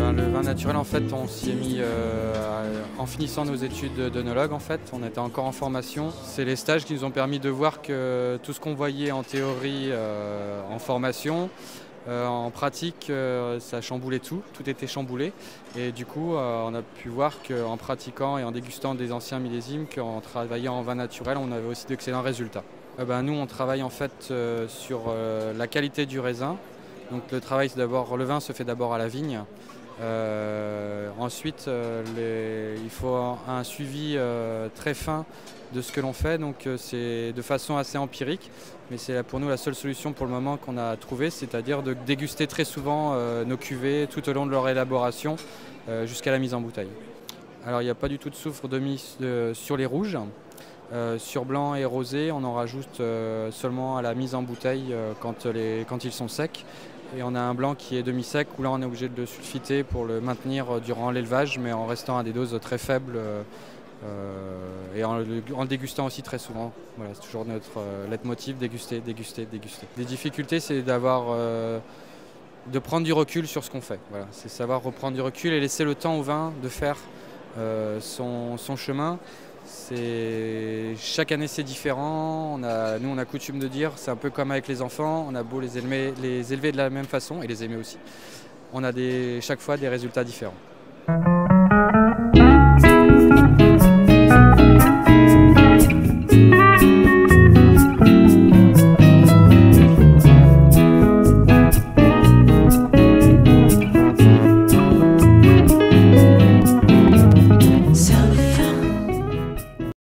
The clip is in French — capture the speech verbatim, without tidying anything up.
ben, le vin naturel, en fait, on s'y est mis euh, en finissant nos études d'œnologue. En fait, on était encore en formation. C'est les stages qui nous ont permis de voir que tout ce qu'on voyait en théorie, euh, en formation, euh, en pratique, euh, ça chamboulait tout. Tout était chamboulé. Et du coup, euh, on a pu voir qu'en pratiquant et en dégustant des anciens millésimes, qu'en travaillant en vin naturel, on avait aussi d'excellents résultats. Euh, ben, nous, on travaille en fait euh, sur euh, la qualité du raisin. Donc le travail, c'est d'abord, le vin se fait d'abord à la vigne. Euh, ensuite, euh, les, il faut un suivi euh, très fin de ce que l'on fait. Donc euh, c'est de façon assez empirique, mais c'est pour nous la seule solution pour le moment qu'on a trouvée, c'est-à-dire de déguster très souvent euh, nos cuvées tout au long de leur élaboration euh, jusqu'à la mise en bouteille. Alors il n'y a pas du tout de soufre de mise euh, sur les rouges. Euh, sur blanc et rosé, on en rajoute euh, seulement à la mise en bouteille euh, quand, les, quand ils sont secs. Et on a un blanc qui est demi-sec où là on est obligé de le sulfiter pour le maintenir durant l'élevage, mais en restant à des doses très faibles euh, euh, et en le, en le dégustant aussi très souvent. Voilà, c'est toujours notre euh, leitmotiv, déguster, déguster, déguster. Les difficultés, c'est d'avoir, euh, de prendre du recul sur ce qu'on fait. Voilà, c'est savoir reprendre du recul et laisser le temps au vin de faire euh, son, son chemin. Chaque année c'est différent, on a, nous on a coutume de dire, c'est un peu comme avec les enfants, on a beau les élever, les élever de la même façon et les aimer aussi, on a des, chaque fois des résultats différents.